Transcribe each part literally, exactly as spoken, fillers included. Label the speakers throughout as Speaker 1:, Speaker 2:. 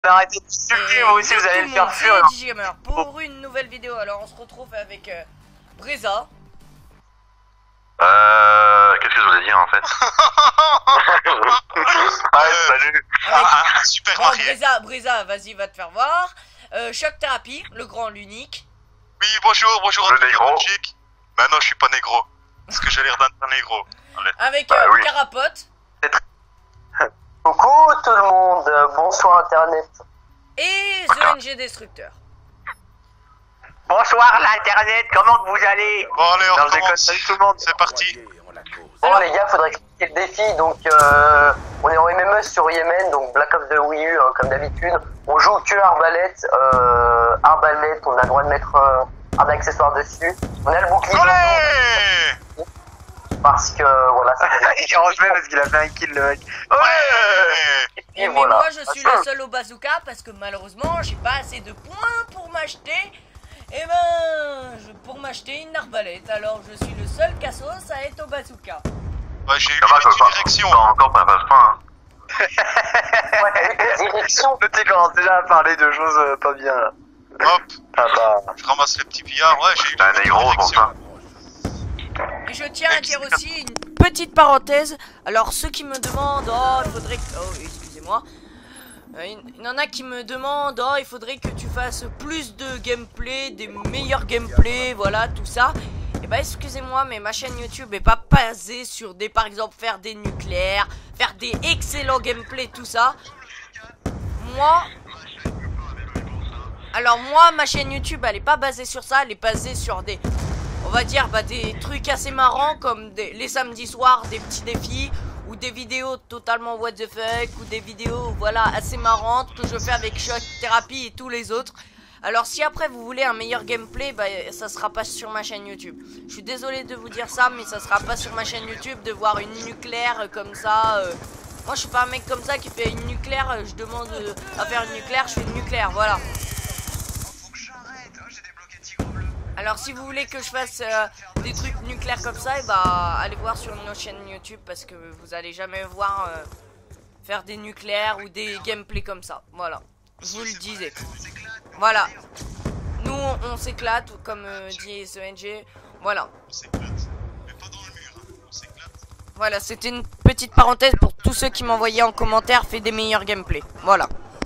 Speaker 1: Arrêtez de insulter, vous aussi vous allez le faire fuir.
Speaker 2: Gamer pour une nouvelle vidéo. Alors on se retrouve avec euh, Breza.
Speaker 3: Euh. Qu'est-ce que je voulais dire en fait?
Speaker 1: Ouais, salut.
Speaker 2: Avec...
Speaker 4: Ah, super
Speaker 2: bon,
Speaker 4: marié.
Speaker 2: Breza, Breza, vas-y, va te faire voir. Euh, Choc Thérapie, le grand, l'unique.
Speaker 4: Oui, bonjour, bonjour
Speaker 3: Le
Speaker 4: à tous les
Speaker 3: négro.
Speaker 4: Belgiques. Mais non, je suis pas négro. Parce que j'ai l'air d'un négro. Allez.
Speaker 2: Avec
Speaker 3: Bah,
Speaker 2: euh,
Speaker 3: oui.
Speaker 2: Carapote.
Speaker 1: Coucou tout le monde, bonsoir internet.
Speaker 2: Et The N G Destructeur.
Speaker 1: Bonsoir l'internet, comment que vous allez?
Speaker 4: Bon, allez, on
Speaker 1: Non, je déconne,
Speaker 4: recommence.
Speaker 1: salut tout le monde.
Speaker 4: C'est parti.
Speaker 1: Bon
Speaker 2: Alors-
Speaker 1: les gars, faudrait expliquer le défi, donc euh, on est en M M E sur Yémen, donc Black Ops de Wii U, hein, comme d'habitude. On joue que arbalète, euh, arbalète, on a le droit de mettre euh, un accessoire dessus. On a le bouclier
Speaker 4: Allez.
Speaker 1: parce que voilà, ça
Speaker 5: Il refait parce qu'il a fait un kill le mec.
Speaker 4: Ouais.
Speaker 1: et
Speaker 2: Et mais
Speaker 1: voilà.
Speaker 2: moi je suis le seul au bazooka parce que malheureusement j'ai pas assez de points pour m'acheter. Et ben je, pour m'acheter une arbalète. Alors je suis le seul cassos à être au bazooka.
Speaker 4: Ouais, j'ai eu
Speaker 3: Ça va, ça
Speaker 4: une
Speaker 3: va.
Speaker 4: direction.
Speaker 3: Pas encore, pas passe pas.
Speaker 1: Ouais, direction.
Speaker 5: Le tu commences déjà à parler de choses euh, pas bien là.
Speaker 4: Hop,
Speaker 5: Ah bah.
Speaker 4: je ramasse les petits pillards. Ouais, j'ai eu
Speaker 3: T'es un
Speaker 4: une
Speaker 3: négro pour ça.
Speaker 2: Et je tiens à dire aussi une petite parenthèse. Alors ceux qui me demandent, oh il faudrait que... Oh excusez-moi. Euh, Il y en a qui me demandent, oh il faudrait que tu fasses plus de gameplay, des meilleurs gameplays, voilà tout ça. Et bah excusez-moi mais ma chaîne YouTube est pas basée sur des, par exemple faire des nucléaires, faire des excellents gameplays, tout ça. Moi... Alors moi ma chaîne YouTube elle est pas basée sur ça, elle est basée sur des... On va dire bah, des trucs assez marrants comme des, les samedis soirs, des petits défis ou des vidéos totalement what the fuck ou des vidéos voilà assez marrantes que je fais avec Choc Thérapie et tous les autres. Alors si après vous voulez un meilleur gameplay, bah, ça sera pas sur ma chaîne YouTube. Je suis désolé de vous dire ça mais ça sera pas sur ma chaîne YouTube de voir une nucléaire comme ça. Euh... Moi je suis pas un mec comme ça qui fait une nucléaire, je demande euh, à faire une nucléaire, je fais une nucléaire, voilà. Alors si vous voulez que je fasse euh, des trucs nucléaires comme ça, et bah allez voir sur nos chaînes YouTube parce que vous allez jamais voir euh, faire des nucléaires ou des gameplays comme ça. Voilà, je vous le disais. Voilà, nous on, on s'éclate comme euh, dit The N G. Voilà.
Speaker 4: On s'éclate. Mais pas dans le mur. hein. On s'éclate.
Speaker 2: Voilà, c'était une petite parenthèse pour tous ceux qui m'envoyaient en commentaire fait des meilleurs gameplays. Voilà.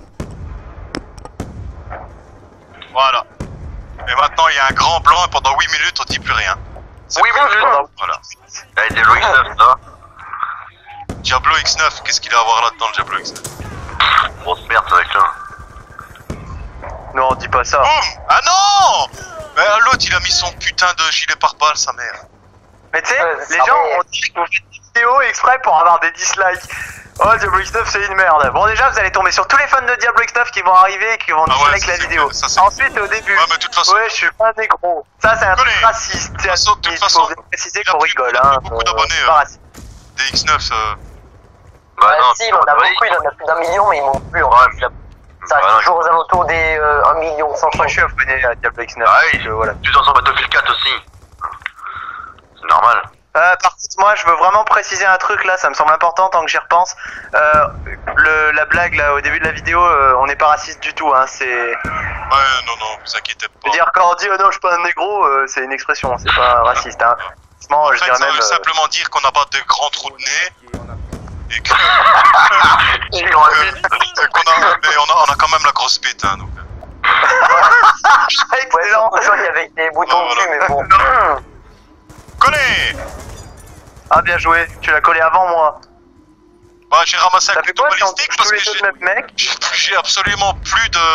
Speaker 4: Voilà. Et maintenant, il y a un grand blanc et pendant huit minutes, on dit plus rien. C'est
Speaker 3: Oui,
Speaker 4: plus
Speaker 3: bien
Speaker 4: le
Speaker 3: sûr.
Speaker 4: temps. Voilà.
Speaker 3: T'as été Louis neuf, ça?
Speaker 4: Diablo X neuf, qu'est-ce qu'il a à voir là-dedans, le Diablo X neuf?
Speaker 3: Grosse merde, ce mec-là.
Speaker 5: Non, dis pas ça.
Speaker 4: Oh ah non. Mais l'autre, il a mis son putain de gilet pare-balles, sa mère.
Speaker 5: Mais tu sais,
Speaker 1: Ouais,
Speaker 5: les
Speaker 1: ça
Speaker 5: gens
Speaker 1: va.
Speaker 5: ont dit que vous faites des vidéos exprès pour avoir des dislikes. Oh, Diablo X neuf c'est une merde. Bon, déjà, vous allez tomber sur tous les fans de Diablo X neuf qui vont arriver et qui vont
Speaker 4: Ah ouais,
Speaker 5: dislike
Speaker 4: ça,
Speaker 5: la
Speaker 4: c'est
Speaker 5: vidéo.
Speaker 4: clair, ça, c'est
Speaker 5: Ensuite, au début.
Speaker 4: Ouais, mais de toute façon-
Speaker 5: Ouais, je suis pas négro. Ça, c'est un truc
Speaker 4: Collez.
Speaker 5: raciste.
Speaker 4: De toute façon- de toute
Speaker 5: Il
Speaker 4: façon,
Speaker 5: faut bien préciser
Speaker 4: il a
Speaker 5: qu'on
Speaker 4: pris
Speaker 5: rigole,
Speaker 4: beaucoup-
Speaker 5: hein.
Speaker 4: beaucoup
Speaker 5: Euh,
Speaker 4: d'abonnés,
Speaker 5: c'est pas
Speaker 4: euh.
Speaker 5: raciste.
Speaker 4: Des X neuf, ça...
Speaker 3: Bah
Speaker 1: Ah,
Speaker 3: non,
Speaker 1: si, il en a
Speaker 3: oui.
Speaker 1: beaucoup, il en a plus d'un million, mais ils montent plus. En
Speaker 3: Ouais.
Speaker 1: plus. Ça
Speaker 3: Bah
Speaker 1: a
Speaker 3: non.
Speaker 1: toujours aux alentours des euh, un million cent
Speaker 5: Moi, je suis abonné à Diablo X neuf.
Speaker 3: Ah oui,
Speaker 5: donc, euh, voilà.
Speaker 3: tu t'en sors Battlefield quatre aussi. C'est normal.
Speaker 5: Euh, par contre, moi, je veux vraiment préciser un truc là, ça me semble important tant que j'y repense. Euh, le, la blague là au début de la vidéo, euh, on n'est pas raciste du tout, hein. C'est,
Speaker 4: Ouais, non, non, vous inquiétez
Speaker 5: je
Speaker 4: pas.
Speaker 5: veux dire quand on dit oh non, je suis pas un négro, euh, c'est une expression, c'est pas raciste, hein. Franchement,
Speaker 4: En
Speaker 5: je
Speaker 4: fait,
Speaker 5: dirais
Speaker 4: ça
Speaker 5: même.
Speaker 4: veut
Speaker 5: euh,
Speaker 4: simplement dire qu'on n'a pas de grands trous de nez. Et que...
Speaker 3: J'ai grandi.
Speaker 4: que- qu'on a... Mais on a, on a quand même la grosse bite, hein, donc...
Speaker 1: Ouais,
Speaker 5: Excellent.
Speaker 1: c'est joli avec des boutons
Speaker 4: Ouais,
Speaker 1: dessus,
Speaker 4: voilà.
Speaker 1: mais bon.
Speaker 4: Collez.
Speaker 5: Ah bien joué, tu l'as collé avant moi.
Speaker 4: Bah, j'ai ramassé un
Speaker 5: Ça fait
Speaker 4: couteau
Speaker 5: quoi quand
Speaker 4: balistique
Speaker 5: tous
Speaker 4: parce que
Speaker 5: les deux
Speaker 4: j'ai...
Speaker 5: le même mec?
Speaker 4: j'ai- j'ai absolument plus de...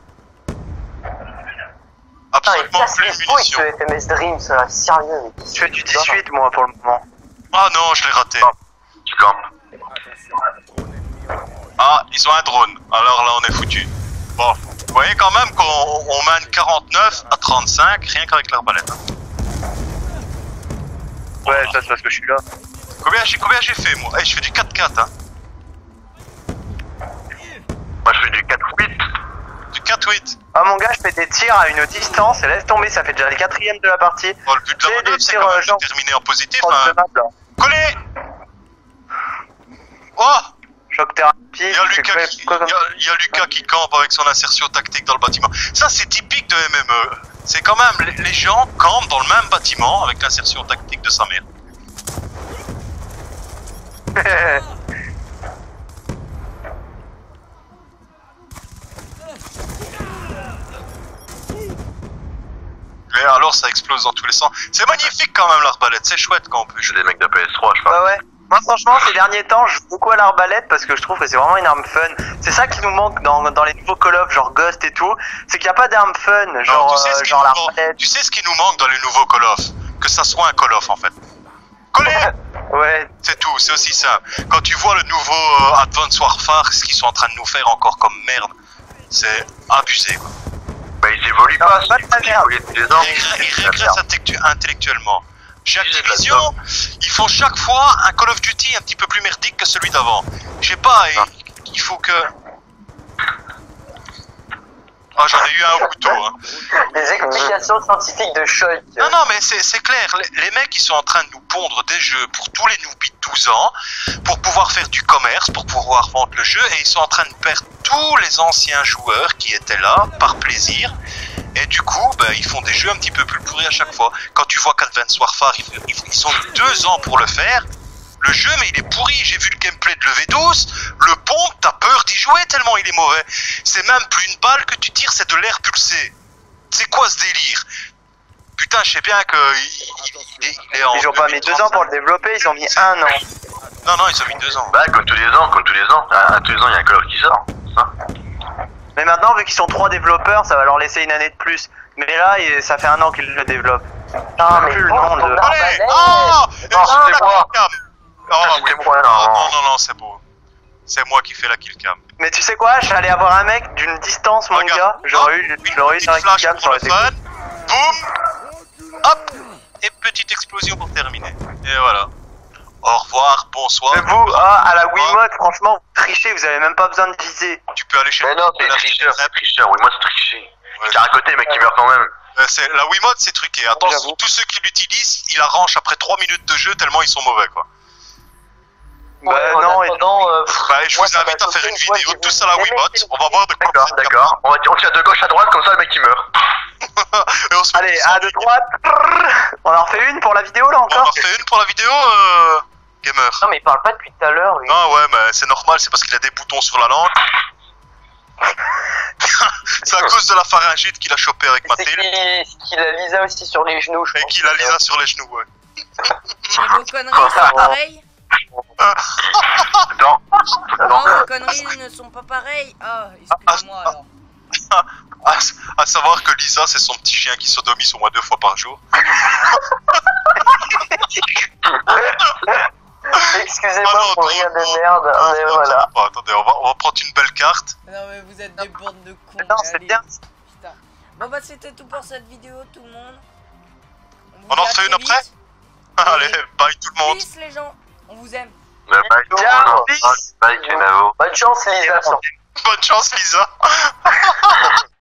Speaker 1: Putain, il
Speaker 4: Absolument
Speaker 1: casse
Speaker 4: plus
Speaker 1: les
Speaker 4: de
Speaker 1: couilles
Speaker 4: munitions.
Speaker 1: ce F M S Dream, ça, sérieux. mais
Speaker 5: Je fais du dix-huit moi pour le moment.
Speaker 4: Ah non, je l'ai raté.
Speaker 3: Tu campes.
Speaker 4: Ah, ils ont un drone. Alors là, on est foutu. Bon, vous voyez quand même qu'on on mène quarante-neuf à trente-cinq, rien qu'avec l'arbalète. hein.
Speaker 5: Ouais, ça c'est parce que je suis là.
Speaker 4: Combien j'ai combien j'ai fait, moi? Eh, je fais du quatre quatre, hein.
Speaker 3: Moi, je fais du quatre huit.
Speaker 4: Du quatre huit.
Speaker 5: Ah mon gars, je fais des tirs à une distance et laisse tomber, ça fait déjà le quatrième de la partie.
Speaker 4: Bon, le but de
Speaker 5: C'est
Speaker 4: la manœuvre,
Speaker 5: des
Speaker 4: c'est
Speaker 5: tirs,
Speaker 4: quand
Speaker 5: euh,
Speaker 4: même
Speaker 5: genre-
Speaker 4: de terminer en positif,
Speaker 5: Proche
Speaker 4: hein.
Speaker 5: de map, là.
Speaker 4: Collez. Oh.
Speaker 5: Choc thérapie. pied.
Speaker 4: Il y a
Speaker 5: tu fais
Speaker 4: Lucas
Speaker 5: quoi-
Speaker 4: qui,
Speaker 5: quoi comme-
Speaker 4: il y a- il y a Lucas qui campe avec son insertion tactique dans le bâtiment. Ça, c'est typique de M M E. C'est quand même, les, les gens campent dans le même bâtiment avec l'insertion tactique de sa mère. Mais alors, ça explose dans tous les sens. C'est magnifique quand même l'arbalète, c'est chouette quand on peut
Speaker 3: J'ai
Speaker 4: jouer.
Speaker 3: des mecs de P S trois, je
Speaker 5: Bah
Speaker 3: pense.
Speaker 5: ouais. Moi franchement ces derniers temps je joue beaucoup à l'arbalète parce que je trouve que c'est vraiment une arme fun. C'est ça qui nous manque dans, dans les nouveaux Call of genre Ghost et tout. C'est qu'il n'y a pas d'arme fun
Speaker 4: Non,
Speaker 5: genre,
Speaker 4: tu sais ce
Speaker 5: euh,
Speaker 4: qui
Speaker 5: genre
Speaker 4: nous manque-
Speaker 5: l'arbalète.
Speaker 4: tu sais ce qui nous manque dans les nouveaux Call of? Que ça soit un Call of en fait. Collé.
Speaker 5: Ouais.
Speaker 4: C'est tout, c'est aussi simple. Quand tu vois le nouveau euh, Advanced Warfare, ce qu'ils sont en train de nous faire encore comme merde, c'est abusé quoi.
Speaker 3: Bah, ils évoluent
Speaker 5: Non,
Speaker 3: pas,
Speaker 5: c'est pas de la
Speaker 3: ils
Speaker 5: merde.
Speaker 3: évoluent tous les ans.
Speaker 4: Ils, ré- ils
Speaker 3: C'est de la
Speaker 4: régressent
Speaker 3: merde.
Speaker 4: intellectu- intellectuellement. Chez
Speaker 3: Ils
Speaker 4: Activision, ils font chaque fois un Call of Duty un petit peu plus merdique que celui d'avant. Je sais pas, il, il faut que... Ah, j'en ai eu un au couteau, hein.
Speaker 1: Les explications scientifiques de choc.
Speaker 4: Non, non, mais c'est c'est clair, les, les mecs ils sont en train de nous pondre des jeux pour tous les newbies de douze ans, pour pouvoir faire du commerce, pour pouvoir vendre le jeu, et ils sont en train de perdre tous les anciens joueurs qui étaient là, par plaisir, et du coup, ben, ils font des jeux un petit peu plus pourris à chaque fois. Quand tu vois qu'Advanced Warfare, ils, ils, ils ont eu deux ans pour le faire, le jeu, mais il est pourri, j'ai vu le gameplay de l'E V douze, le pompe, t'as peur d'y jouer tellement il est mauvais. C'est même plus une balle que tu tires, c'est de l'air pulsé. C'est quoi ce délire? Putain, je sais bien que il, il est, il est en
Speaker 5: Ils ont pas mis deux ans pour le développer, ils ont mis un an.
Speaker 4: Non, non, ils ont mis deux ans.
Speaker 3: Bah, comme tous les ans, comme tous les ans. À, à tous les ans, il y a un Call of qui sort. Ça.
Speaker 5: Mais maintenant vu qu'ils sont trois développeurs ça va leur laisser une année de plus. Mais là il- ça fait un an qu'ils le développent.
Speaker 1: Ah,
Speaker 5: Plus le nom de...
Speaker 4: Allez!
Speaker 1: Arbalète.
Speaker 4: Oh!
Speaker 3: Non, c'était moi.
Speaker 4: Oh,
Speaker 3: C'était
Speaker 4: oui.
Speaker 3: moi,
Speaker 4: non,
Speaker 3: non.
Speaker 4: non, non, non, c'est beau. C'est moi qui fais la kill cam.
Speaker 5: Mais tu sais quoi, j'allais avoir un mec d'une distance mon
Speaker 4: Regarde.
Speaker 5: gars, j'aurais eu,
Speaker 4: Hop, une
Speaker 5: j'aurais eu
Speaker 4: petite
Speaker 5: un
Speaker 4: flash
Speaker 5: cam
Speaker 4: pour
Speaker 5: sur
Speaker 4: le
Speaker 5: la
Speaker 4: fun. Boum! Hop! Et petite explosion pour terminer. Et voilà. Au revoir, bonsoir.
Speaker 5: Mais vous, ah, à la Wiimote, franchement, vous trichez, vous avez même pas besoin de viser.
Speaker 4: Tu peux aller chez
Speaker 3: Mais
Speaker 4: le
Speaker 3: non, c'est
Speaker 4: la
Speaker 3: tricheur,
Speaker 4: petite
Speaker 3: c'est tricheur. Oui, moi, c'est triché.
Speaker 4: Ouais.
Speaker 3: T'as à côté, mec, qui meurt quand même.
Speaker 4: Euh, c'est- La Wiimote, c'est truqué. Attention,
Speaker 5: j'avoue.
Speaker 4: tous ceux qui l'utilisent, ils arrangent après trois minutes de jeu tellement ils sont mauvais, quoi.
Speaker 5: Bah
Speaker 1: Ouais, en
Speaker 5: non, et-
Speaker 1: attendant, euh, pff,
Speaker 4: Bah, je
Speaker 1: moi,
Speaker 4: vous
Speaker 1: ça m'a
Speaker 4: invite à faire
Speaker 1: choqué
Speaker 4: une
Speaker 1: une fois,
Speaker 4: vidéo
Speaker 1: j'ai
Speaker 4: tous
Speaker 1: vu
Speaker 4: à la
Speaker 1: des mecs
Speaker 4: Wiimote.
Speaker 1: qui-
Speaker 4: On va voir de quoi
Speaker 3: D'accord, d'accord. On, va- on tire de gauche à droite, comme ça, le mec, il meurt.
Speaker 4: Et on se met
Speaker 5: allez,
Speaker 4: tous en
Speaker 5: à de
Speaker 4: ligne.
Speaker 5: droite, on en refait une pour la vidéo là
Speaker 4: On en
Speaker 5: encore.
Speaker 4: refait une pour la vidéo, euh... Gamer.
Speaker 1: Non, mais il parle pas depuis tout à l'heure, lui.
Speaker 4: Ah ouais, mais c'est normal, c'est parce qu'il a des boutons sur la langue. C'est à cause de la pharyngite qu'il a chopé avec
Speaker 1: C'est
Speaker 4: Mathilde
Speaker 1: qu'il qu'il a Lisa aussi sur les genoux, je
Speaker 4: et
Speaker 1: pense.
Speaker 4: qu'il a Lisa sur les genoux, ouais.
Speaker 2: Et vos conneries sont pareilles?
Speaker 3: Attends.
Speaker 2: Non,
Speaker 3: Attends.
Speaker 2: vos conneries ne sont pas pareilles. Ah, excusez-moi alors.
Speaker 4: À, à savoir que Lisa, c'est son petit chien qui sodomise au moins deux fois par jour.
Speaker 1: Excusez-moi
Speaker 4: Ah non,
Speaker 1: pour
Speaker 4: non,
Speaker 1: rien
Speaker 4: non,
Speaker 1: de merde,
Speaker 4: non,
Speaker 1: mais
Speaker 4: non,
Speaker 1: voilà.
Speaker 4: attends, attendez, on va, on va prendre une belle carte.
Speaker 2: Non, mais vous êtes des bandes de cons.
Speaker 5: Non, c'est
Speaker 2: Allez.
Speaker 5: bien.
Speaker 2: Putain. Bon, bah, c'était tout pour cette vidéo, tout le monde. vous
Speaker 4: On
Speaker 2: dit
Speaker 4: en
Speaker 2: à
Speaker 4: refait une
Speaker 2: très
Speaker 4: après
Speaker 2: vite.
Speaker 4: Allez, bye tout le monde.
Speaker 2: Peace, les gens. On vous aime.
Speaker 3: Bye, bye,
Speaker 5: Ciao,
Speaker 3: Bye,
Speaker 5: peace.
Speaker 3: bye, Kenavo.
Speaker 1: Bonne chance, Lisa, sur
Speaker 4: Bonne chance, Lisa.